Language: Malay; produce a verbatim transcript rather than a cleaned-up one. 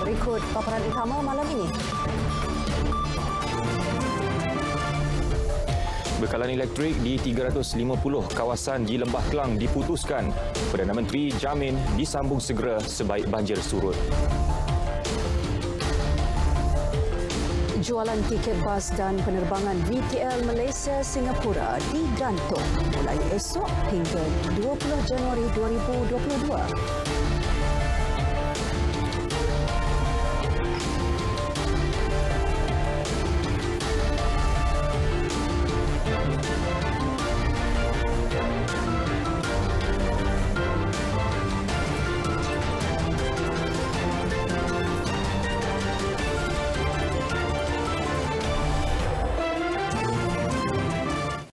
Berikut paparan utama malam ini. Bekalan elektrik di tiga ratus lima puluh kawasan di Lembah Kelang diputuskan. Perdana Menteri jamin disambung segera sebaik banjir surut. Jualan tiket bas dan penerbangan V T L Malaysia Singapura digantung mulai esok hingga dua puluh Januari dua ribu dua puluh dua.